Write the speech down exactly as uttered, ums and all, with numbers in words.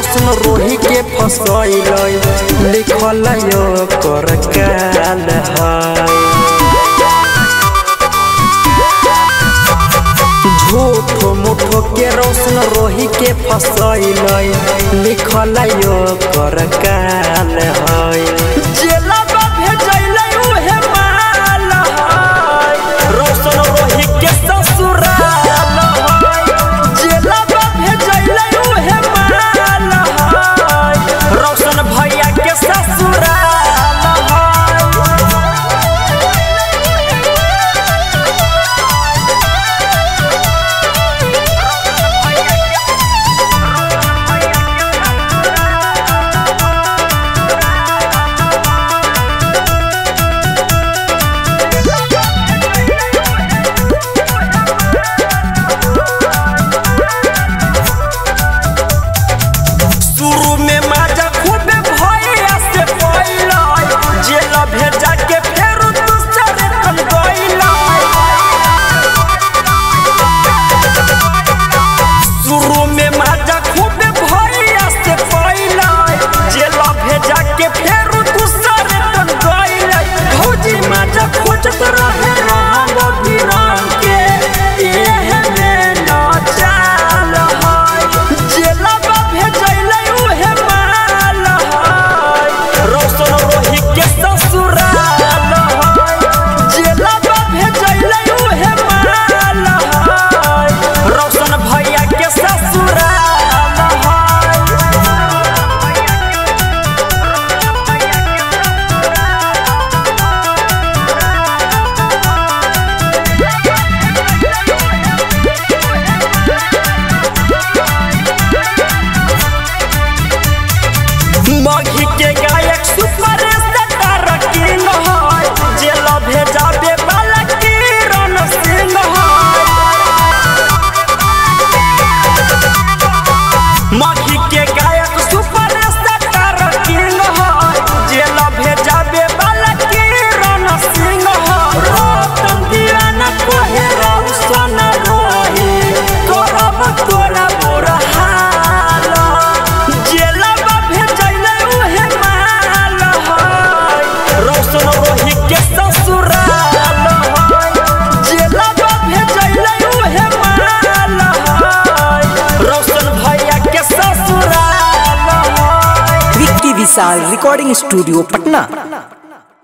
रोशन रोही के फसैलै लिखल कर काल है झूठ मूठ के रोशन रोही के फसैलै लिखल कर काल है जेलबा भेजैलै उहे माल है रोशन रोही के ससुराल है जेलबा भेजैलै उहे माल है रोशन भैया के ससुराल मघी के गायक सुपर स्टार किंग है जेल भेजाबे वाला किरण सिंह है मघी के गायक सुपर स्टार किंग है जेल भेजाबे वाला किरण सिंह है रतन दीवाना कोहे रोशन रोही करब तोरा मोरा हाल जेल रोशन रोही के ससुराल है जेलबा भेजैलै उहे माल है रोशन भैया के ससुराल है। Vicky Vishal recording studio Patna.